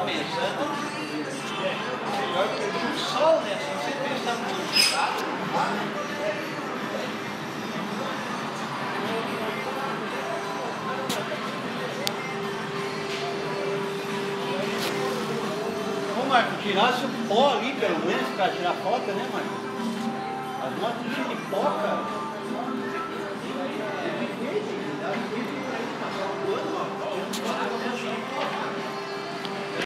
pensando, melhor pegar um sol, né? Assim você vê se tá muito, tá? Ô Marco, tirasse o pó ali pelo menos para tirar foto, né, Marco? As motos cheias de pó, cara.